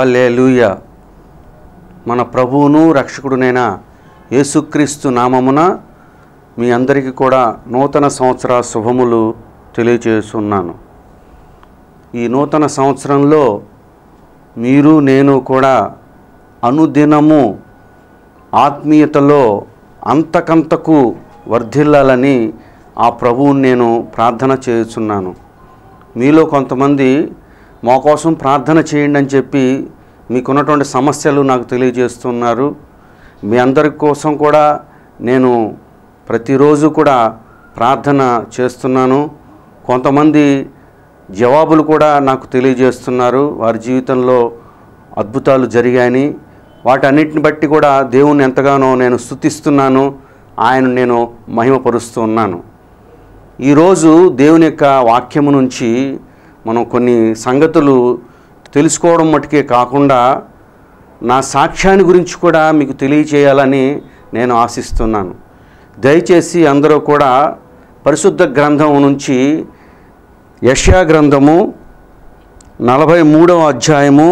హల్లెలూయా. మన ప్రభువును రక్షకుడునైన యేసుక్రీస్తు నామమున మీ అందరికీ కూడా నూతన సంవత్సర శుభములు తెలియజేస్తున్నాను. ఈ నూతన సంవత్సరంలో మీరు నేను కూడా అనుదినము ఆత్మీయతలో అంతకంతకు వర్ధిల్లాలని ఆ ప్రభువుని నేను ప్రార్థన చేస్తున్నాను. మీలో కొంతమంది మా కోసం ప్రార్థన చేయండి అని చెప్పి మీకున్నటువంటి సమస్యలు నాకు తెలియజేస్తున్నారు. మీ అందరి కోసం కూడా నేను ప్రతిరోజు కూడా ప్రార్థన చేస్తున్నాను. కొంతమంది జవాబులు కూడా నాకు తెలియజేస్తున్నారు. వారి జీవితంలో అద్భుతాలు జరిగాయని, వాటన్నిటిని బట్టి కూడా దేవుణ్ణి ఎంతగానో నేను స్తుతిస్తున్నాను, ఆయన నేను మహిమపరుస్తూ ఉన్నాను. ఈరోజు దేవుని యొక్క వాక్యము నుంచి మనం కొన్ని సంగతులు తెలుసుకోవడం మటుకే కాకుండా నా సాక్ష్యాన్ని గురించి కూడా మీకు తెలియచేయాలని నేను ఆశిస్తున్నాను. దయచేసి అందరూ కూడా పరిశుద్ధ గ్రంథం నుంచి యెషయా గ్రంథము 43వ అధ్యాయము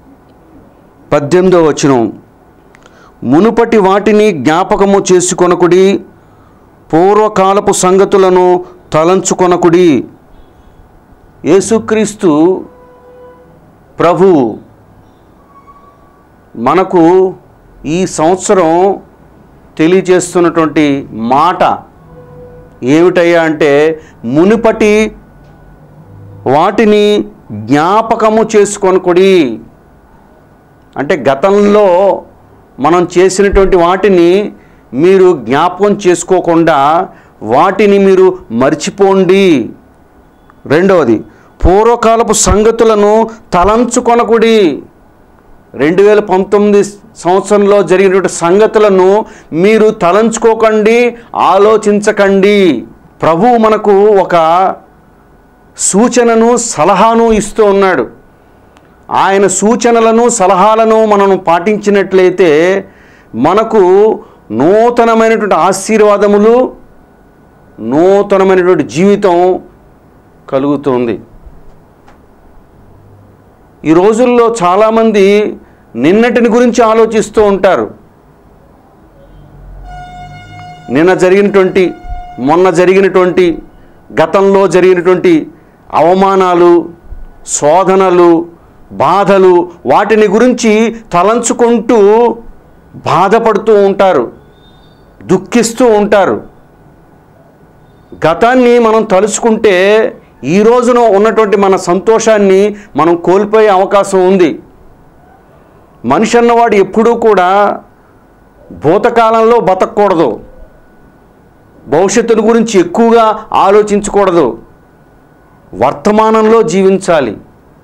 18వ వచనం. మునుపటి వాటిని జ్ఞాపకము చేసుకొనకుడి, పూర్వకాలపు సంగతులను తలంచుకొనకుడి. యేసుక్రీస్తు ప్రభు మనకు ఈ సంవత్సరం తెలియజేస్తున్నటువంటి మాట ఏమిటయ్యా అంటే, మునుపటి వాటిని జ్ఞాపకము చేసుకొనకుడి. అంటే గతంలో మనం చేసినటువంటి వాటిని మీరు జ్ఞాపకం చేసుకోకుండా వాటిని మీరు మర్చిపోండి. రెండవది, పూర్వకాలపు సంగతులను తలంచుకొనకుడి. 2019 సంవత్సరంలో జరిగినటువంటి సంగతులను మీరు తలంచుకోకండి, ఆలోచించకండి. ప్రభువు మనకు ఒక సూచనను సలహాను ఇస్తూ ఉన్నాడు. ఆయన సూచనలను సలహాలను మనం పాటించినట్లయితే మనకు నూతనమైనటువంటి ఆశీర్వాదములు, నూతనమైనటువంటి జీవితం కలుగుతుంది. ఈ రోజుల్లో చాలామంది నిన్నటిని గురించి ఆలోచిస్తూ ఉంటారు. మొన్న జరిగినటువంటి గతంలో జరిగినటువంటి అవమానాలు, శోధనలు, బాధలు, వాటిని గురించి తలంచుకుంటూ బాధపడుతూ ఉంటారు, దుఃఖిస్తూ ఉంటారు. గతాన్ని మనం తలుచుకుంటే ఈ రోజున ఉన్నటువంటి మన సంతోషాన్ని మనం కోల్పోయే అవకాశం ఉంది. మనిషి అన్నవాడు ఎప్పుడూ కూడా భూతకాలంలో బతకూడదు, భవిష్యత్తును గురించి ఎక్కువగా ఆలోచించకూడదు, వర్తమానంలో జీవించాలి.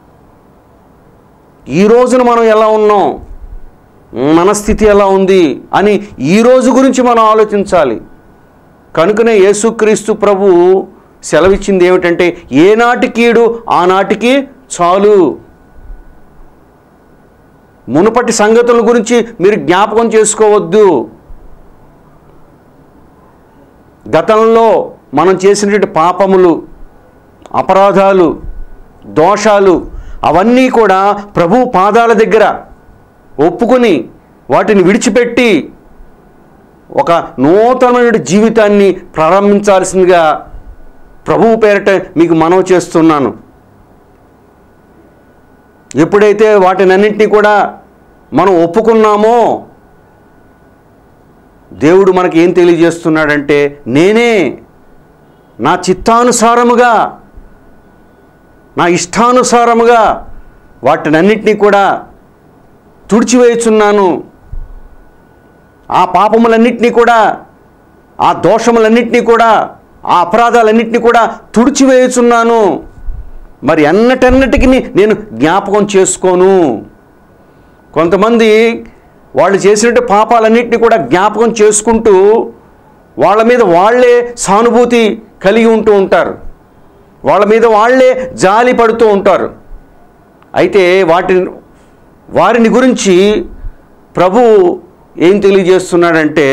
ఈ రోజున మనం ఎలా ఉన్నాం, మన స్థితి ఎలా ఉంది అని ఈ రోజు గురించి మనం ఆలోచించాలి. కనుకనే యేసుక్రీస్తు ప్రభు సెలవిచ్చింది ఏమిటంటే, ఏనాటికీడు ఆనాటికి చాలు. మునుపటి సంగతుల గురించి మీరు జ్ఞాపకం చేసుకోవద్దు. గతంలో మనం చేసినటువంటి పాపములు, అపరాధాలు, దోషాలు అవన్నీ కూడా ప్రభు పాదాల దగ్గర ఒప్పుకొని వాటిని విడిచిపెట్టి ఒక నూతనమైన జీవితాన్ని ప్రారంభించాల్సిందిగా ప్రభువు పేరట మీకు మనవి చేస్తున్నాను. ఎప్పుడైతే వాటినన్నింటినీ కూడా మనం ఒప్పుకున్నామో దేవుడు మనకి ఏం తెలియజేస్తున్నాడంటే, నేనే నా చిత్తానుసారముగా, నా ఇష్టానుసారముగా వాటినన్నింటినీ కూడా తుడిచివేయుచున్నాను. ఆ పాపములన్నింటినీ కూడా, ఆ దోషములన్నింటినీ కూడా, ఆ అపరాధాలన్నింటినీ కూడా తుడిచివేయుచున్నాను. మరి అన్నటన్నిటికీ నేను జ్ఞాపకం చేసుకోను. కొంతమంది వాళ్ళు చేసినట్టు పాపాలన్నింటినీ కూడా జ్ఞాపకం చేసుకుంటూ వాళ్ళ మీద వాళ్ళే సానుభూతి కలిగి ఉంటూ ఉంటారు, వాళ్ళ మీద వాళ్ళే జాలి పడుతూ ఉంటారు. అయితే వారిని గురించి ప్రభు ఏం తెలియజేస్తున్నాడంటే,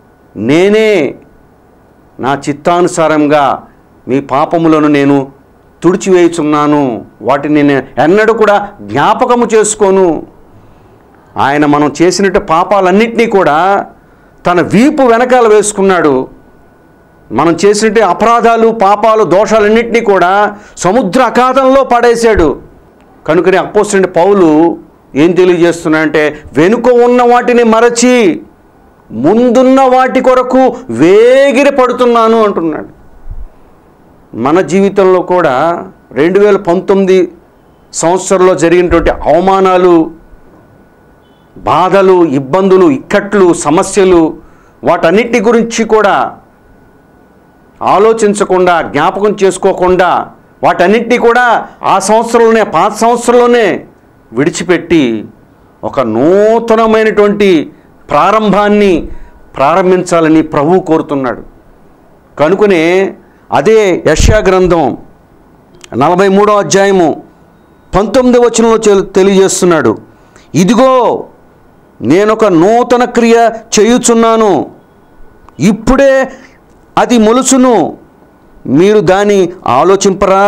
నేనే నా చిత్తానుసారంగా మీ పాపములను నేను తుడిచివేయుచున్నాను, వాటిని నేను ఎన్నడూ కూడా జ్ఞాపకము చేసుకోను. ఆయన మనం చేసినట్టు పాపాలన్నింటినీ కూడా తన వీపు వెనకాల వేసుకున్నాడు. మనం చేసినట్టు అపరాధాలు, పాపాలు, దోషాలన్నింటినీ కూడా సముద్ర అగాధంలో పడేశాడు. కనుకనే అపోస్తలుడైన పౌలు ఏం తెలియజేస్తున్నాడంటే, వెనుక ఉన్న వాటిని మరచి ముందున్న వాటి కొరకు వేగిర పడుతున్నాను అంటున్నాడు. మన జీవితంలో కూడా 2019 సంవత్సరంలో జరిగినటువంటి అవమానాలు, బాధలు, ఇబ్బందులు, ఇక్కట్లు, సమస్యలు, వాటన్నిటి గురించి కూడా ఆలోచించకుండా, జ్ఞాపకం చేసుకోకుండా, వాటన్నిటినీ కూడా ఆ సంవత్సరంలోనే, పాత సంవత్సరంలోనే విడిచిపెట్టి ఒక నూతనమైనటువంటి ప్రారంభాన్ని ప్రారంభించాలని ప్రభువు కోరుతున్నాడు. కనుకనే అదే యెషయా గ్రంథం 43వ అధ్యాయము 19వ వచనంలో తెలియజేస్తున్నాడు, ఇదిగో నేనొక నూతన క్రియ చేయుచున్నాను, ఇప్పుడే అది మొలుచును, మీరు దాన్ని ఆలోచింపరా?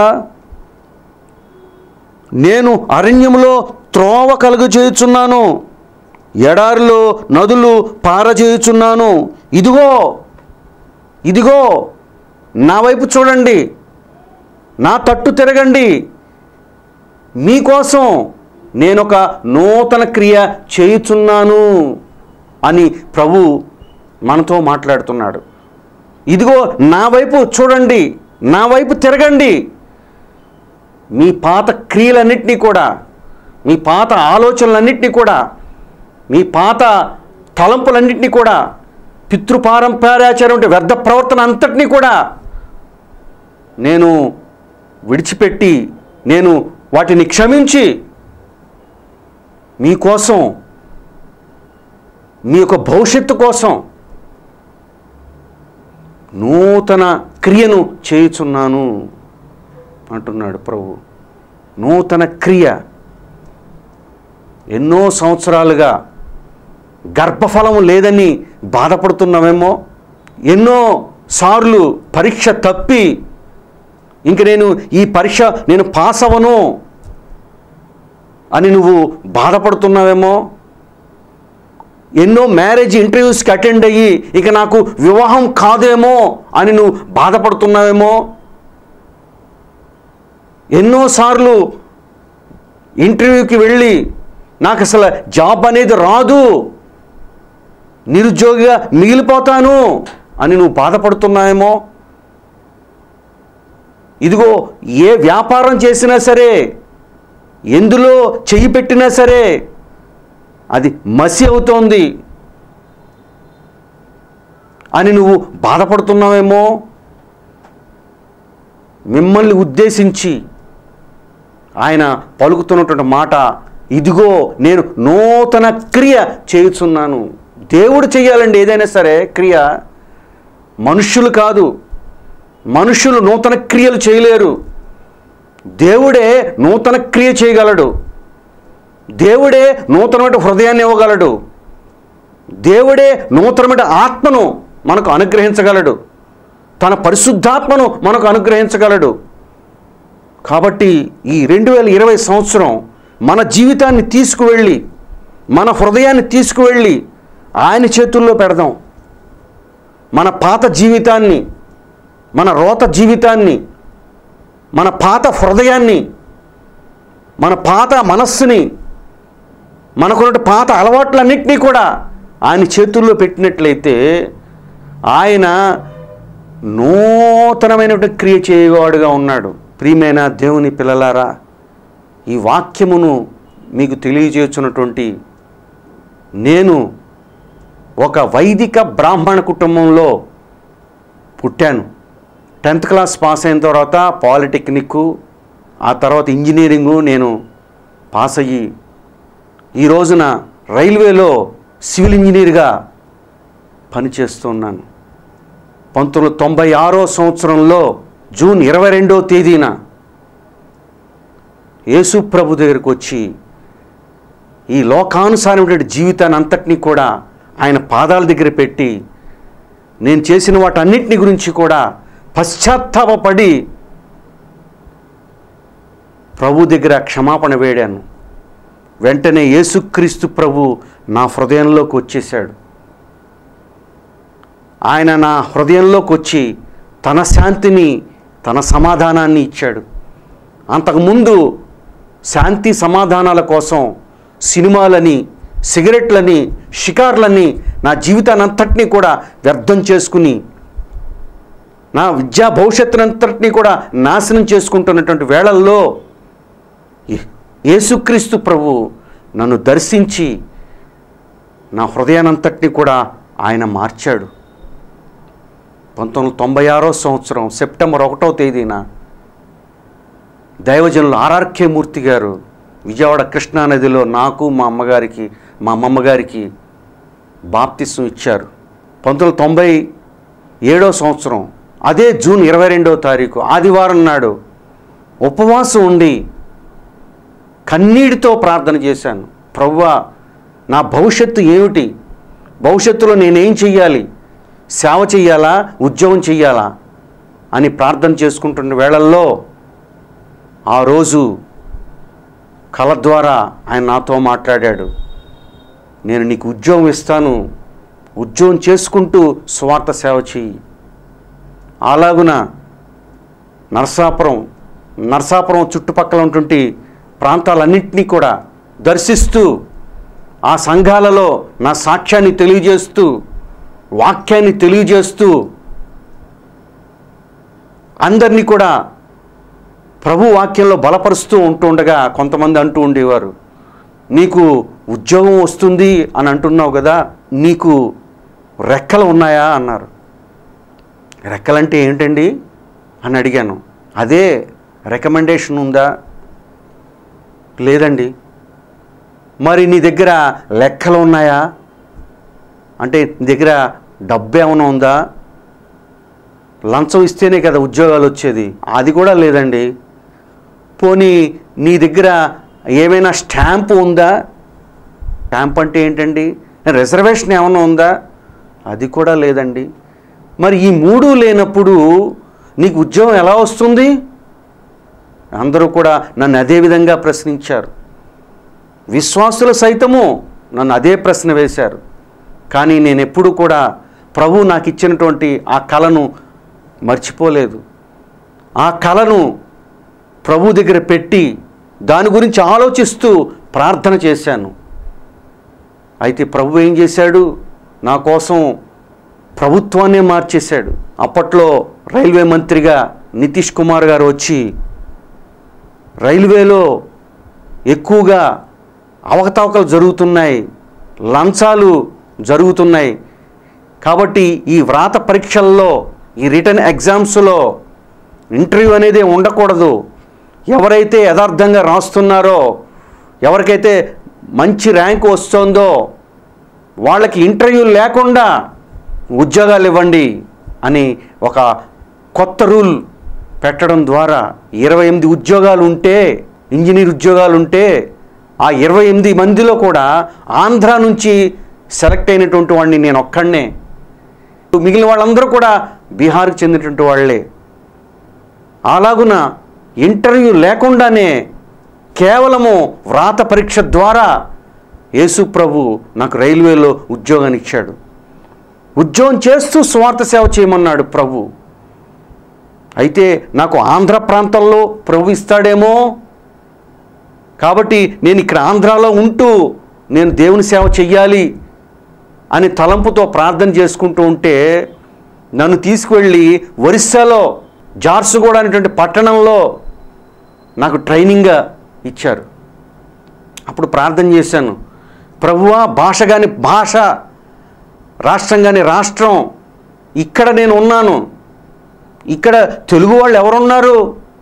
నేను అరణ్యంలో త్రోవ కలుగజేయుచున్నాను, ఎడారిలో నదులు పారజేయుచున్నాను. ఇదిగో ఇదిగో నా వైపు చూడండి, నా తట్టు తిరగండి, మీకోసం నేనొక నూతన క్రియ చేయుచున్నాను అని ప్రభు మనతో మాట్లాడుతున్నాడు. ఇదిగో నా వైపు చూడండి, నా వైపు తిరగండి, మీ పాత క్రియలన్నింటినీ కూడా, మీ పాత ఆలోచనలన్నింటినీ కూడా, మీ పాత తలంపులన్నింటినీ కూడా, పితృపారంపర్యాచారం అంటే వ్యర్థ ప్రవర్తన అంతటినీ కూడా నేను విడిచిపెట్టి, నేను వాటిని క్షమించి మీకోసం, మీ యొక్క భవిష్యత్తు కోసం నూతన క్రియను చేయుచున్నాను అంటున్నాడు ప్రభు. నూతన క్రియ. ఎన్నో సంవత్సరాలుగా గర్భఫలం లేదని బాధపడుతున్నామేమో, ఎన్నో సార్లు పరీక్ష తప్పి ఇంక ఈ పరీక్ష నేను పాస్ అవ్వను అని నువ్వు బాధపడుతున్నావేమో, ఎన్నో మ్యారేజ్ ఇంటర్వ్యూస్కి అటెండ్ అయ్యి ఇక నాకు వివాహం కాదేమో అని నువ్వు బాధపడుతున్నావేమో, ఎన్నోసార్లు ఇంటర్వ్యూకి వెళ్ళి నాకు అసలు జాబ్ అనేది రాదు, నిరుద్యోగిగా మిగిలిపోతాను అని నువ్వు బాధపడుతున్నావేమో, ఇదిగో ఏ వ్యాపారం చేసినా సరే, ఎందులో చెయ్యి పెట్టినా సరే అది మసి అవుతోంది అని నువ్వు బాధపడుతున్నావేమో, మిమ్మల్ని ఉద్దేశించి ఆయన పలుకుతున్నటువంటి మాట, ఇదిగో నేను నూతన క్రియ చేయుచున్నాను. దేవుడు చేయాలండి ఏదైనా సరే క్రియ, మనుష్యులు కాదు. మనుష్యులు నూతన క్రియలు చేయలేరు. దేవుడే నూతన క్రియ చేయగలడు. దేవుడే నూతనమైన హృదయాన్ని ఇవ్వగలడు. దేవుడే నూతనమైన ఆత్మను మనకు అనుగ్రహించగలడు. తన పరిశుద్ధాత్మను మనకు అనుగ్రహించగలడు. కాబట్టి ఈ 2020 సంవత్సరం మన జీవితాన్ని తీసుకువెళ్ళి, మన హృదయాన్ని తీసుకువెళ్ళి ఆయన చేతుల్లో పెడదాం. మన పాత జీవితాన్ని, మన రోత జీవితాన్ని, మన పాత హృదయాన్ని, మన పాత మనస్సుని, మనకున్న పాత అలవాట్లన్నింటినీ కూడా ఆయన చేతుల్లో పెట్టినట్లయితే ఆయన నూతనమైనటువంటి క్రియ చేయవాడుగా ఉన్నాడు. ప్రియమైన దేవుని పిల్లలారా, ఈ వాక్యమును మీకు తెలియజేస్తున్నటువంటి నేను ఒక వైదిక బ్రాహ్మణ కుటుంబంలో పుట్టాను. 10th క్లాస్ పాస్ అయిన తర్వాత పాలిటెక్నిక్, ఆ తర్వాత ఇంజనీరింగు నేను పాస్ అయ్యి ఈ రోజున రైల్వేలో సివిల్ ఇంజనీర్గా పనిచేస్తున్నాను. 1996వ సంవత్సరంలో జూన్ 22వ తేదీన యేసు ప్రభు దగ్గరికి వచ్చి ఈ లోకానుసారమైన జీవితాన్ని అంతటినీ కూడా ఆయన పాదాల దగ్గర పెట్టి, నేను చేసిన వాటన్నిటిని గురించి కూడా పశ్చాత్తాపపడి ప్రభు దగ్గర క్షమాపణ వేడాను. వెంటనే యేసుక్రీస్తు ప్రభు నా హృదయంలోకి వచ్చేసాడు. ఆయన నా హృదయంలోకి వచ్చి తన శాంతిని, తన సమాధానాన్ని ఇచ్చాడు. అంతకుముందు శాంతి సమాధానాల కోసం సినిమాలని, సిగరెట్లని, షికార్లని నా జీవితానంతటినీ కూడా వ్యర్థం చేసుకుని, నా విద్యా భవిష్యత్తునంతటినీ కూడా నాశనం చేసుకుంటున్నటువంటి వేళల్లో యేసుక్రీస్తు ప్రభు నన్ను దర్శించి నా హృదయానంతటినీ కూడా ఆయన మార్చాడు. 1996 సంవత్సరం సెప్టెంబర్ 1వ తేదీన దైవజనులు ఆర్ఆర్కే మూర్తి గారు విజయవాడ కృష్ణానదిలో నాకు మా అమ్మమ్మగారికి బాప్తిసం ఇచ్చారు. 1997 సంవత్సరం అదే జూన్ 22వ తారీఖు ఆదివారం నాడు ఉపవాసం ఉండి కన్నీటితో ప్రార్థన చేశాను. ప్రభువా, నా భవిష్యత్తు ఏమిటి? భవిష్యత్తులో నేనేం చెయ్యాలి? సేవ చెయ్యాలా, ఉద్యోగం చెయ్యాలా అని ప్రార్థన చేసుకుంటున్న వేళల్లో ఆ రోజు కళ ద్వారా ఆయన నాతో మాట్లాడాడు. నేను నీకు ఉద్యోగం ఇస్తాను, ఉద్యోగం చేసుకుంటూ స్వార్థ సేవ చెయ్యి. అలాగున నరసాపురం చుట్టుపక్కల ఉన్నటువంటి ప్రాంతాలన్నింటినీ కూడా దర్శిస్తూ ఆ సంఘాలలో నా సాక్ష్యాన్ని తెలియజేస్తూ, వాక్యాన్ని తెలియజేస్తూ అందరినీ కూడా ప్రభు వాక్యంలో బలపరుస్తూ ఉంటుండగా కొంతమంది అంటూ ఉండేవారు, నీకు ఉద్యోగం వస్తుంది అని అంటున్నావు కదా, నీకు రెక్కలు ఉన్నాయా అన్నారు. రెక్కలంటే ఏంటండి అని అడిగాను. అదే రికమెండేషన్ ఉందా? లేదండి. మరి నీ దగ్గర లెక్కలు ఉన్నాయా అంటే నీ దగ్గర డబ్బు ఏమైనా ఉందా? లంచం ఇస్తేనే కదా ఉద్యోగాలు వచ్చేది, అది కూడా లేదండి. పోనీ నీ దగ్గర ఏమైనా స్టాంపు ఉందా? స్టాంప్ అంటే ఏంటండి? రిజర్వేషన్ ఏమైనా ఉందా? అది కూడా లేదండి. మరి ఈ మూడు లేనప్పుడు నీకు ఉద్యోగం ఎలా వస్తుంది? అందరూ కూడా నన్ను అదే విధంగా ప్రశ్నించారు. విశ్వాసులు సైతము నన్ను అదే ప్రశ్న వేశారు. కానీ నేను ఎప్పుడు కూడా ప్రభు నాకు ఇచ్చినటువంటి ఆ కళను మర్చిపోలేదు. ఆ కళను ప్రభు దగ్గర పెట్టి దాని గురించి ఆలోచిస్తూ ప్రార్థన చేశాను. అయితే ప్రభు ఏం చేశాడు? నా కోసం ప్రభుత్వాన్నే మార్చేశాడు. అప్పట్లో రైల్వే మంత్రిగా నితీష్ కుమార్ గారు వచ్చి రైల్వేలో ఎక్కువగా అవకతవకలు జరుగుతున్నాయి, లంచాలు జరుగుతున్నాయి, కాబట్టి ఈ వ్రాత పరీక్షల్లో, ఈ రిటర్న్ ఎగ్జామ్స్లో ఇంటర్వ్యూ అనేది ఉండకూడదు. ఎవరైతే యథార్థంగా రాస్తున్నారో, ఎవరికైతే మంచి ర్యాంకు వస్తుందో వాళ్ళకి ఇంటర్వ్యూ లేకుండా ఉద్యోగాలు ఇవ్వండి అని ఒక కొత్త రూల్ పెట్టడం ద్వారా 28 ఉద్యోగాలు ఉంటే, ఇంజనీర్ ఉద్యోగాలు ఉంటే, ఆ 28 మందిలో కూడా ఆంధ్ర నుంచి సెలెక్ట్ అయినటువంటి వాడిని నేను ఒక్కడనే. మిగిలిన వాళ్ళందరూ కూడా బీహార్కి చెందినటువంటి వాళ్ళే. అలాగున ఇంటర్వ్యూ లేకుండానే కేవలము వ్రాత పరీక్ష ద్వారా యేసు ప్రభు నాకు రైల్వేలో ఉద్యోగాన్ని ఇచ్చాడు. ఉద్యోగం చేస్తూ స్వార్థ సేవ చేయమన్నాడు ప్రభు. అయితే నాకు ఆంధ్ర ప్రాంతంలో ప్రభు ఇస్తాడేమో, కాబట్టి నేను ఇక్కడ ఆంధ్రాలో ఉంటూ నేను దేవుని సేవ చెయ్యాలి అని తలంపుతో ప్రార్థన చేసుకుంటూ ఉంటే నన్ను తీసుకువెళ్ళి ఒరిస్సాలో జార్సుగూడ అనేటువంటి పట్టణంలో నాకు ట్రైనింగ్ ఇచ్చారు. అప్పుడు ప్రార్థన చేశాను, ప్రభువా, భాష కాని భాష, రాష్ట్రం కాని రాష్ట్రం, ఇక్కడ నేను ఉన్నాను, ఇక్కడ తెలుగు వాళ్ళు ఎవరున్నారు,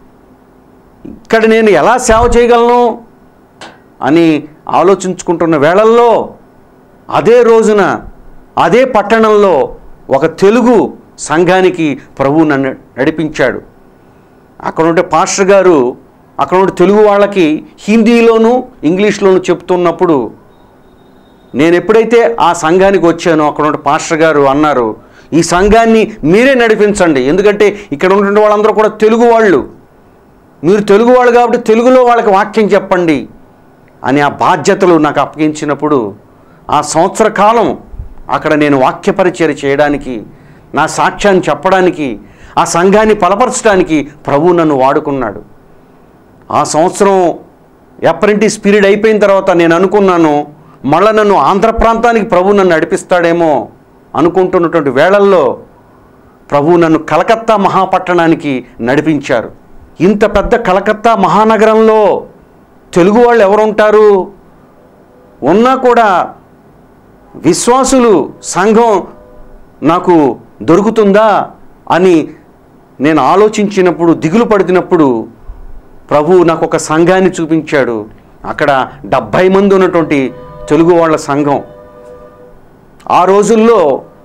ఇక్కడ నేను ఎలా సేవ చేయగలను అని ఆలోచించుకుంటున్న వేళల్లో అదే రోజున అదే పట్టణంలో ఒక తెలుగు సంఘానికి ప్రభువు నన్ను నడిపించాడు. అక్కడ ఉండే పాస్టర్ గారు అక్కడ ఉండే తెలుగు వాళ్ళకి హిందీలోను ఇంగ్లీష్లోను చెప్తున్నప్పుడు నేను ఎప్పుడైతే ఆ సంఘానికి వచ్చానో అక్కడ ఉండే పాస్టర్ గారు అన్నారు, ఈ సంఘాన్ని మీరే నడిపించండి, ఎందుకంటే ఇక్కడ ఉన్నటువంటి వాళ్ళందరూ కూడా తెలుగు వాళ్ళు, మీరు తెలుగు వాళ్ళు కాబట్టి తెలుగులో వాళ్ళకి వాక్యం చెప్పండి అని ఆ బాధ్యతలు నాకు అప్పగించినప్పుడు ఆ సంవత్సర కాలం అక్కడ నేను వాక్య పరిచర్య చేయడానికి, నా సాక్ష్యాన్ని చెప్పడానికి, ఆ సంఘాన్ని బలపరచడానికి ప్రభువు నన్ను వాడుకున్నాడు. ఆ సంవత్సరం అప్రెంటిస్ పీరియడ్ అయిపోయిన తర్వాత నేను అనుకున్నాను, మళ్ళీ నన్ను ఆంధ్ర ప్రాంతానికి ప్రభువు నన్ను నడిపిస్తాడేమో అనుకుంటున్నటువంటి వేళల్లో ప్రభువు నన్ను కలకత్తా మహాపట్టణానికి నడిపించారు. ఇంత పెద్ద కలకత్తా మహానగరంలో తెలుగు వాళ్ళు ఎవరుంటారు? ఉన్నా కూడా విశ్వాసులు సంఘం నాకు దొరుకుతుందా అని నేను ఆలోచించినప్పుడు, దిగులు పడుతున్నప్పుడు ప్రభువు నాకు ఒక సంఘాన్ని చూపించాడు. అక్కడ 70 మంది ఉన్నటువంటి తెలుగు వాళ్ళ సంఘం. ఆ రోజుల్లో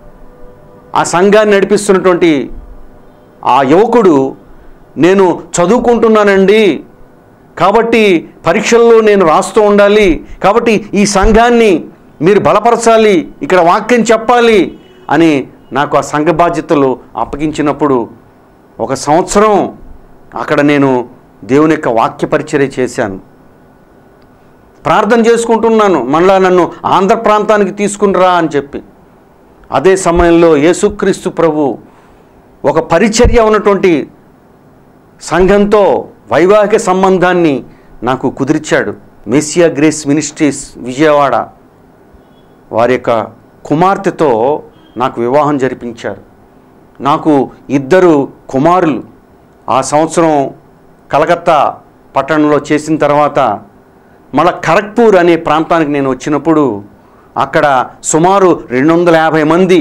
ఆ సంఘాన్ని నడిపిస్తున్నటువంటి ఆ యువకుడు, నేను చదువుకుంటున్నానండి, కాబట్టి పరీక్షల్లో నేను రాస్తూ ఉండాలి, కాబట్టి ఈ సంఘాన్ని మీరు బలపరచాలి, ఇక్కడ వాక్యం చెప్పాలి అని నాకు ఆ సంఘ బాధ్యతలు అప్పగించినప్పుడు ఒక సంవత్సరం అక్కడ నేను దేవుని యొక్క వాక్య పరిచర్య చేశాను. ప్రార్థన చేసుకుంటున్నాను, మళ్ళా నన్ను ఆంధ్ర ప్రాంతానికి తీసుకునిరా అని చెప్పి. అదే సమయంలో యేసుక్రీస్తు ప్రభు ఒక పరిచర్య ఉన్నటువంటి సంఘంతో వైవాహిక సంబంధాన్ని నాకు కుదిర్చాడు. మెస్సియా గ్రేస్ మినిస్ట్రీస్ విజయవాడ వారి యొక్క కుమార్తెతో నాకు వివాహం జరిపించారు. నాకు 2 కుమారులు. ఆ సంవత్సరం కలకత్తా పట్టణంలో చేసిన తర్వాత మళ్ళా ఖరగ్పూర్ అనే ప్రాంతానికి నేను వచ్చినప్పుడు అక్కడ సుమారు 250 మంది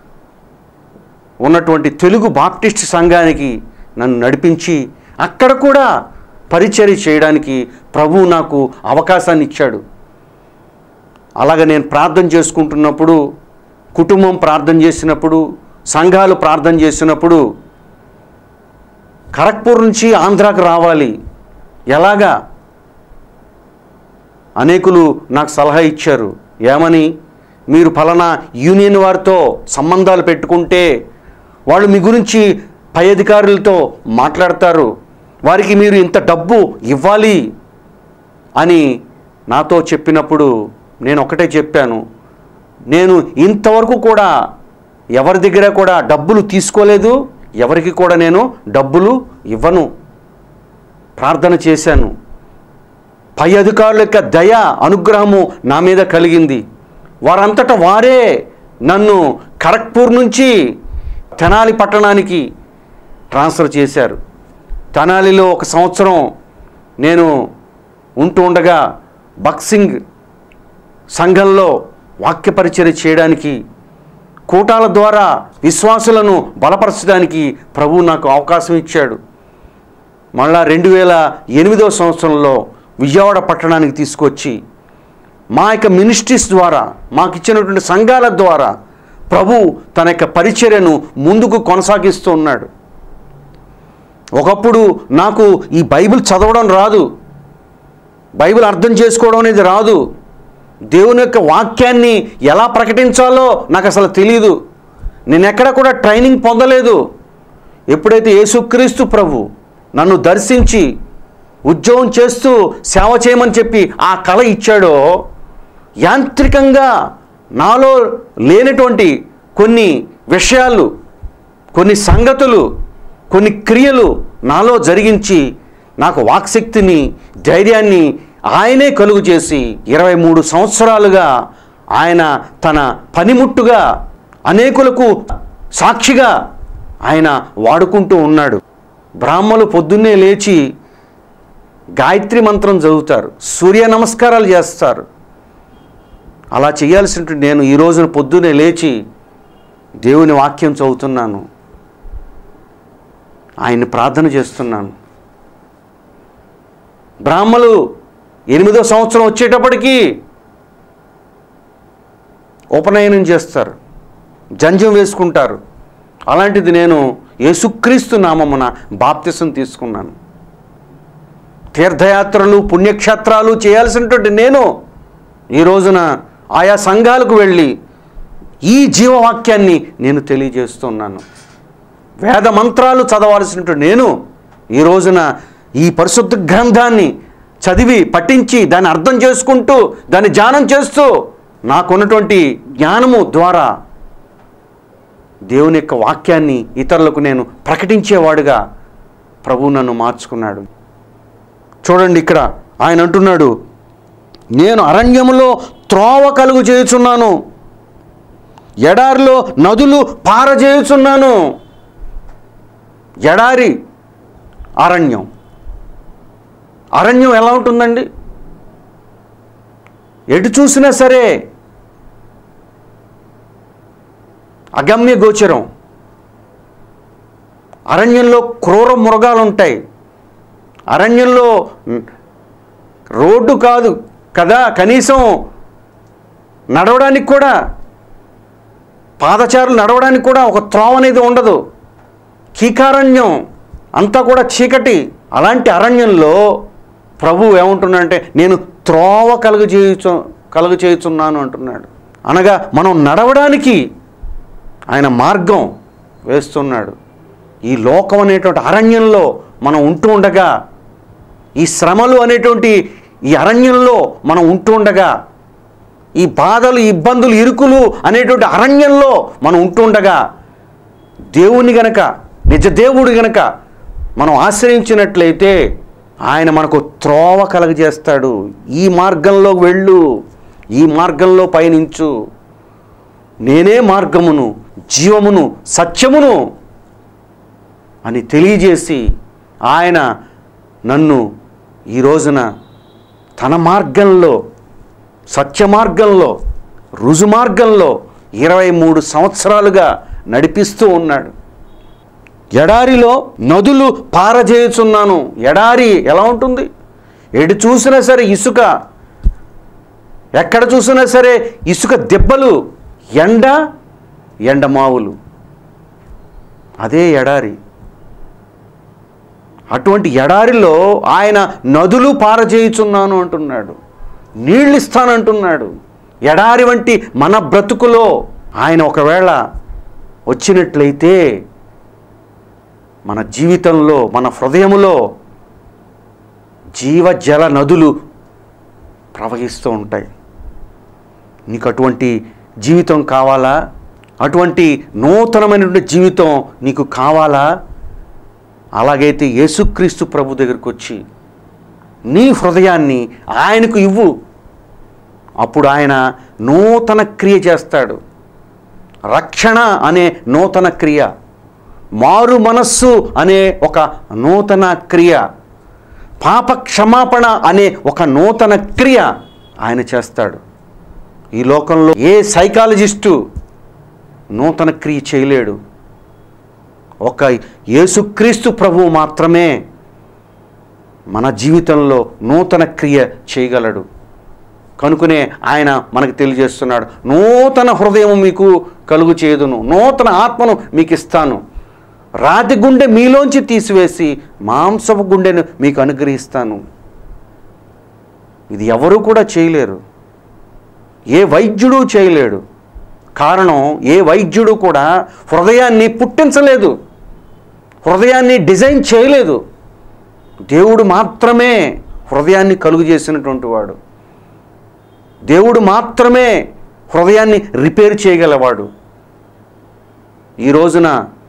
ఉన్నటువంటి తెలుగు బాప్టిస్ట్ సంఘానికి నన్ను నడిపించి అక్కడ కూడా పరిచర్య చేయడానికి ప్రభువు నాకు అవకాశాన్ని ఇచ్చాడు. అలాగే నేను ప్రార్థన చేసుకుంటున్నప్పుడు, కుటుంబం ప్రార్థన చేసినప్పుడు, సంఘాలు ప్రార్థన చేసినప్పుడు ఖరగ్పూర్ నుంచి ఆంధ్రాకు రావాలి, ఎలాగా? అనేకులు నాకు సలహా ఇచ్చారు. ఏమని? మీరు ఫలానా యూనియన్ వారితో సంబంధాలు పెట్టుకుంటే వాళ్ళు మీ గురించి పై అధికారులతో మాట్లాడతారు, వారికి మీరు ఇంత డబ్బు ఇవ్వాలి అని నాతో చెప్పినప్పుడు నేను ఒకటే చెప్పాను, నేను ఇంతవరకు కూడా ఎవరి దగ్గర కూడా డబ్బులు తీసుకోలేదు, ఎవరికి కూడా నేను డబ్బులు ఇవ్వను. ప్రార్థన చేశాను. పై అధికారుల యొక్క దయ అనుగ్రహము నా మీద కలిగింది. వారంతటా వారే నన్ను ఖరగ్పూర్ నుంచి తెనాలి పట్టణానికి ట్రాన్స్ఫర్ చేశారు. తెనాలిలో ఒక సంవత్సరం నేను ఉంటూ ఉండగా బక్సింగ్ సంఘంలో వాక్య పరిచర్య చేయడానికి, కూటాల ద్వారా విశ్వాసులను బలపరచడానికి ప్రభువు నాకు అవకాశం ఇచ్చాడు. మళ్ళా 2008వ సంవత్సరంలో విజయవాడ పట్టణానికి తీసుకొచ్చి మా యొక్క మినిస్ట్రీస్ ద్వారా, మాకు ఇచ్చినటువంటి సంఘాల ద్వారా ప్రభు తన యొక్క పరిచర్యను ముందుకు కొనసాగిస్తూ ఉన్నాడు. ఒకప్పుడు నాకు ఈ బైబిల్ చదవడం రాదు, బైబిల్ అర్థం చేసుకోవడం అనేది రాదు, దేవుని యొక్క వాక్యాన్ని ఎలా ప్రకటించాలో నాకు అసలు తెలియదు. నేను ఎక్కడ కూడా ట్రైనింగ్ పొందలేదు. ఎప్పుడైతే యేసుక్రీస్తు ప్రభు నన్ను దర్శించి ఉద్యోగం చేస్తూ సేవ చేయమని చెప్పి ఆ కళ ఇచ్చాడో, యాంత్రికంగా నాలో లేనటువంటి కొన్ని విషయాలు, కొన్ని సంగతులు, కొన్ని క్రియలు నాలో జరిగించి నాకు వాక్శక్తిని, ధైర్యాన్ని ఆయనే కలుగు చేసి 23 సంవత్సరాలుగా ఆయన తన పనిముట్టుగా అనేకులకు సాక్షిగా ఆయన వాడుకుంటూ ఉన్నాడు. బ్రాహ్మలు పొద్దున్నే లేచి గాయత్రి మంత్రం చదువుతారు, సూర్య నమస్కారాలు చేస్తారు. అలా చేయాల్సినటువంటి నేను ఈ రోజున పొద్దున్నే లేచి దేవుని వాక్యం చదువుతున్నాను, ఆయన్ని ప్రార్థన చేస్తున్నాను. బ్రాహ్మలు 8వ సంవత్సరం వచ్చేటప్పటికి ఉపనయనం చేస్తారు, జంజం వేసుకుంటారు. అలాంటిది నేను యేసుక్రీస్తు నామమున బాప్తిసం తీసుకున్నాను. తీర్థయాత్రలు, పుణ్యక్షేత్రాలు చేయాల్సినటువంటి నేను ఈ రోజున ఆయా సంఘాలకు వెళ్ళి ఈ జీవవాక్యాన్ని నేను తెలియజేస్తున్నాను. వేద మంత్రాలు చదవాల్సినటువంటి నేను ఈ రోజున ఈ పరిశుద్ధ గ్రంథాన్ని చదివి పఠించి దాన్ని అర్థం చేసుకుంటూ దాన్ని ధ్యానం చేస్తూ నాకున్నటువంటి జ్ఞానము ద్వారా దేవుని యొక్క వాక్యాన్ని ఇతరులకు నేను ప్రకటించేవాడుగా ప్రభువు నన్ను మార్చుకున్నాడు. చూడండి, ఇక్కడ ఆయన అంటున్నాడు, నేను అరణ్యములో త్రోవ కలుగు చేయుచున్నాను, ఎడారిలో నదులు పారజేయుచున్నాను. ఎడారి, అరణ్యం. అరణ్యం ఎలా ఉంటుందండి? ఎటు చూసినా సరే అగమ్య గోచరం. అరణ్యంలో క్రూర మృగాలు ఉంటాయి. అరణ్యంలో రోడ్డు కాదు కదా, కనీసం నడవడానికి కూడా, పాదచారులు నడవడానికి కూడా ఒక త్రోవ అనేది ఉండదు. కీకారణ్యం, అంతా కూడా చీకటి. అలాంటి అరణ్యంలో ప్రభువు ఏమంటున్నాడంటే నేను త్రోవ కలుగు చేయుచున్నాను అంటున్నాడు. అనగా మనం నడవడానికి ఆయన మార్గం వేస్తున్నాడు. ఈ లోకం అనేటువంటి అరణ్యంలో మనం ఉంటూ ఉండగా, ఈ శ్రమలు అనేటువంటి ఈ అరణ్యంలో మనం ఉంటూ ఉండగా, ఈ బాధలు, ఇబ్బందులు, ఇరుకులు అనేటువంటి అరణ్యంలో మనం ఉంటూ ఉండగా, దేవుని గనక, నిజ దేవుడు గనక మనం ఆశ్రయించినట్లయితే ఆయన మనకు త్రోవ కలగజేస్తాడు. ఈ మార్గంలో వెళ్ళు, ఈ మార్గంలో పయనించు, నేనే మార్గమును, జీవమును, సత్యమును అని తెలియజేసి ఆయన నన్ను ఈ రోజున తన మార్గంలో, సత్య మార్గంలో, రుజు మార్గంలో 23 సంవత్సరాలుగా నడిపిస్తూ ఉన్నాడు. ఎడారిలో నదులు పారజేయుచున్నాను. ఎడారి ఎలా ఉంటుంది? ఎటు చూసినా సరే ఇసుక, ఎక్కడ చూసినా సరే ఇసుక దెబ్బలు, ఎండమావులు. అదే ఎడారి. అటువంటి ఎడారిలో ఆయన నదులు పారజేయుచున్నాను అంటున్నాడు, నీళ్ళు ఇస్తానంటున్నాడు. ఎడారి వంటి మన బ్రతుకులో ఆయన ఒకవేళ వచ్చినట్లయితే మన జీవితంలో, మన హృదయములో జీవజల నదులు ప్రవహిస్తూ ఉంటాయి. నీకు అటువంటి జీవితం కావాలా? అటువంటి నూతనమైనటువంటి జీవితం నీకు కావాలా? అలాగైతే యేసుక్రీస్తు ప్రభు దగ్గరికి వచ్చి నీ హృదయాన్ని ఆయనకు ఇవ్వు. అప్పుడు ఆయన నూతన క్రియ చేస్తాడు. రక్షణ అనే నూతన క్రియ, మారు మనస్సు అనే ఒక నూతన క్రియ, పాప క్షమాపణ అనే ఒక నూతన క్రియ ఆయన చేస్తాడు. ఈ లోకంలో ఏ సైకాలజిస్టు నూతన క్రియ చేయలేడు. ఒక యేసుక్రీస్తు ప్రభువు మాత్రమే మన జీవితంలో నూతన క్రియ చేయగలడు. కనుకనే ఆయన మనకు తెలియజేస్తున్నాడు, నూతన హృదయం మీకు కలుగు చేయుదును, నూతన ఆత్మను మీకు ఇస్తాను, రాతి గుండె మీలోంచి తీసివేసి మాంసపు గుండెను మీకు అనుగ్రహిస్తాను. ఇది ఎవరు కూడా చేయలేరు, ఏ వైద్యుడు చేయలేడు. కారణం, ఏ వైద్యుడు కూడా హృదయాన్ని పుట్టించలేదు, హృదయాన్ని డిజైన్ చేయలేదు. దేవుడు మాత్రమే హృదయాన్ని కలుగు చేసినటువంటి వాడు. దేవుడు మాత్రమే హృదయాన్ని రిపేర్ చేయగలవాడు. ఈ రోజున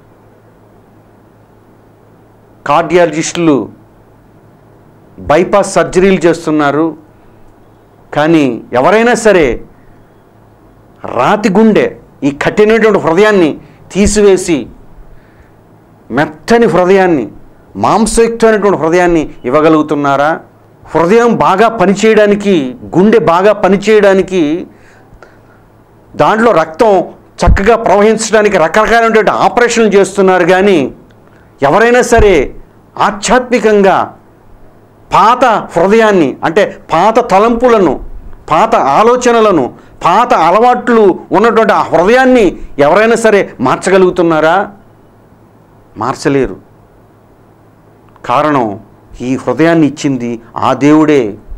కార్డియాలజిస్టులు బైపాస్ సర్జరీలు చేస్తున్నారు. కానీ ఎవరైనా సరే రాతి గుండె, ఈ కఠినటువంటి హృదయాన్ని తీసివేసి మెత్తని హృదయాన్ని, మాంసయుక్తమైనటువంటి హృదయాన్ని ఇవ్వగలుగుతున్నారా? హృదయం బాగా పనిచేయడానికి, గుండె బాగా పనిచేయడానికి, దాంట్లో రక్తం చక్కగా ప్రవహించడానికి రకరకాలైనటువంటి ఆపరేషన్లు చేస్తున్నారు. కానీ ఎవరైనా సరే ఆధ్యాత్మికంగా పాత హృదయాన్ని, అంటే పాత తలంపులను, పాత ఆలోచనలను, పాత అలవాట్లు ఉన్నటువంటి ఆ హృదయాన్ని ఎవరైనా సరే మార్చగలుగుతున్నారా? మార్చలేరు. కారణం, ఈ హృదయాన్ని ఇచ్చింది ఆ దేవుడే.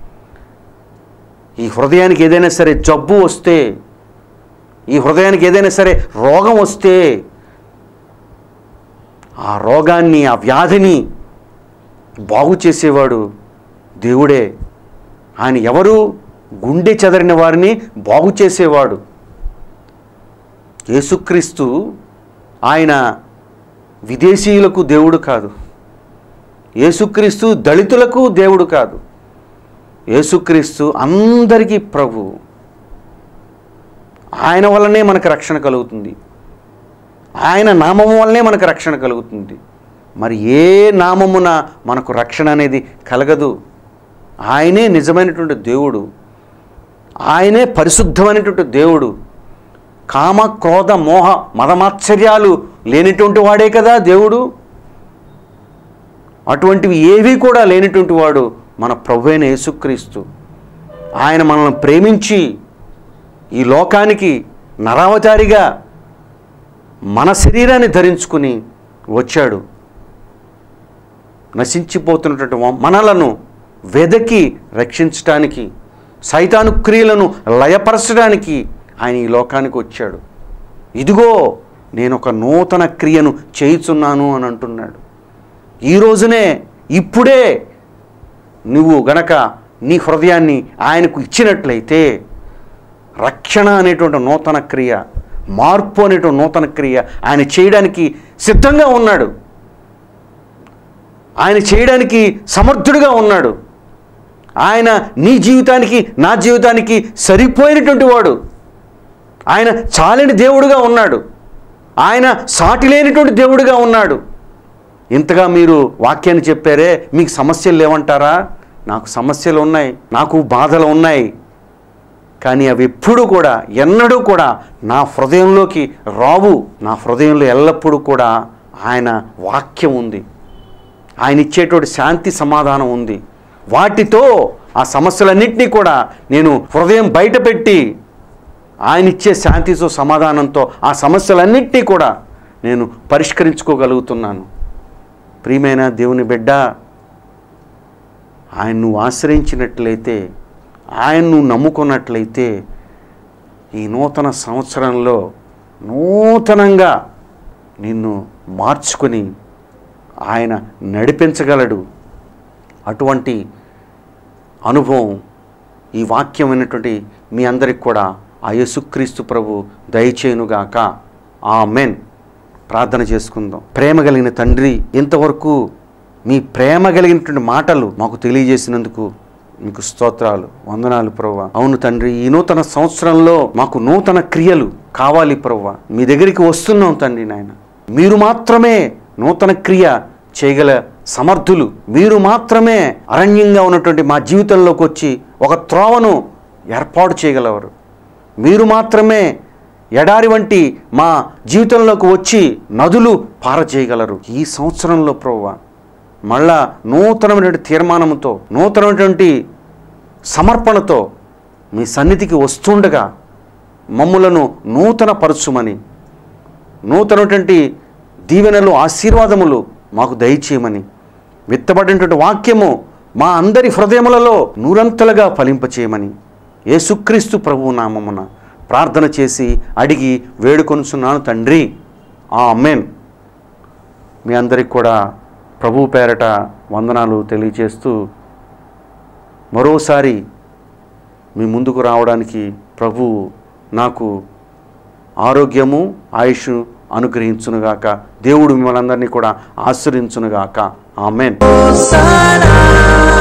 ఈ హృదయానికి ఏదైనా సరే జబ్బు వస్తే, ఈ హృదయానికి ఏదైనా సరే రోగం వస్తే, ఆ రోగాన్ని, ఆ వ్యాధిని బాగు చేసేవాడు దేవుడే. ఆయన ఎవరు? గుండె చెదరిన వారిని బాగు చేసేవాడు. యేసుక్రీస్తు ఆయన విదేశీయులకు దేవుడు కాదు. యేసుక్రీస్తు దళితులకు దేవుడు కాదు. యేసుక్రీస్తు అందరికీ ప్రభు. ఆయన వల్లనే మనకు రక్షణ కలుగుతుంది. ఆయన నామము వల్లనే మనకు రక్షణ కలుగుతుంది. మరి ఏ నామమున మనకు రక్షణ అనేది కలగదు. ఆయనే నిజమైనటువంటి దేవుడు. ఆయనే పరిశుద్ధమైనటువంటి దేవుడు. కామ క్రోధ మోహ మదమాశ్చర్యాలు లేనిటువంటి వాడే కదా దేవుడు. అటువంటివి ఏవి కూడా లేనిటువంటి వాడు మన ప్రభువైన యేసుక్రీస్తు. ఆయన మనల్ని ప్రేమించి ఈ లోకానికి నరావతారిగా మన శరీరాన్ని ధరించుకుని వచ్చాడు. నశించిపోతున్నటువంటి మనలను వెదకి రక్షించడానికి, సైతాను క్రియలను లయపరచడానికి ఆయన ఈ లోకానికి వచ్చాడు. ఇదిగో నేను ఒక నూతన క్రియను చేయుచున్నాను అని అంటున్నాడు. ఈ రోజునే, ఇప్పుడే నువ్వు గనక నీ హృదయాన్ని ఆయనకు ఇచ్చినట్లయితే రక్షణ అనేటువంటి నూతన క్రియ, మార్పు అనేటువంటి నూతన క్రియ ఆయన చేయడానికి సిద్ధంగా ఉన్నాడు. ఆయన చేయడానికి సమర్థుడిగా ఉన్నాడు. ఆయన నీ జీవితానికి నా జీవితానికి సరిపోయినటువంటి వాడు. ఆయన చాలని దేవుడుగా ఉన్నాడు. ఆయన సాటి లేనిటువంటి దేవుడుగా ఉన్నాడు. ఇంతగా మీరు వాక్యాన్ని చెప్పారే, మీకు సమస్యలు లేవంటారా? నాకు సమస్యలు ఉన్నాయి, నాకు బాధలు ఉన్నాయి. కానీ అవి ఎప్పుడూ కూడా, ఎన్నడూ కూడా నా హృదయంలోకి రావు. నా హృదయంలో ఎల్లప్పుడూ కూడా ఆయన వాక్యం ఉంది. ఆయన ఇచ్చేటువంటి శాంతి సమాధానం ఉంది. వాటితో ఆ సమస్యలన్నింటినీ కూడా నేను హృదయం బయటపెట్టి ఆయన ఇచ్చే శాంతితో సమాధానంతో ఆ సమస్యలన్నింటినీ కూడా నేను పరిష్కరించుకోగలుగుతున్నాను. ప్రియమైన దేవుని బిడ్డ, ఆయన నువ్వు ఆశ్రయించినట్లయితే, ఆయన నువ్వు నమ్ముకున్నట్లయితే ఈ నూతన సంవత్సరంలో నూతనంగా నిన్ను మార్చుకొని ఆయన నడిపించగలడు. అటువంటి అనుభవం ఈ వాక్యం అయినటువంటి మీ అందరికి కూడా ఆ యేసుక్రీస్తు ప్రభు దయచేయునుగాక. ఆమేన్. ప్రార్థన చేసుకుందాం. ప్రేమ కలిగిన తండ్రి, ఇంతవరకు మీ ప్రేమ కలిగినటువంటి మాటలు మాకు తెలియజేసినందుకు మీకు స్తోత్రాలు, వందనాలు ప్రభువా. అవును తండ్రి, ఈ నూతన సంవత్సరంలో మాకు నూతన క్రియలు కావాలి ప్రభువా. మీ దగ్గరికి వస్తున్నాం తండ్రి నాయన. మీరు మాత్రమే నూతన క్రియ చేయగల సమర్థులు. మీరు మాత్రమే అరణ్యంగా ఉన్నటువంటి మా జీవితంలోకి వచ్చి ఒక త్రోవను ఏర్పాటు చేయగలవారు. మీరు మాత్రమే ఎడారి వంటి మా జీవితంలోకి వచ్చి నదులు పారచేయగలరు. ఈ సంవత్సరంలో ప్రభువా మళ్ళా నూతనమైనటువంటి తీర్మానంతో, నూతనమైనటువంటి సమర్పణతో మీ సన్నిధికి వస్తుండగా మమ్ములను నూతన పరచుమని, నూతనటువంటి దీవెనలు, ఆశీర్వాదములు మాకు దయచేయమని, విత్తబడినటువంటి వాక్యము మా అందరి హృదయములలో నూరంతలుగా ఫలింపచేయమని యేసుక్రీస్తు ప్రభువు నామమున ప్రార్థన చేసి అడిగి వేడుకొనుచున్నాను తండ్రి. ఆమేన్. మీ అందరికి కూడా ప్రభువు పేరట వందనాలు తెలియజేస్తూ మరోసారి మీ ముందుకు రావడానికి ప్రభువు నాకు ఆరోగ్యము, ఆయుష్ అనుగ్రహించునుగాక. దేవుడు మిమ్మల్ని అందరినీ కూడా ఆశీర్వదించునుగాక. ఆమేన్.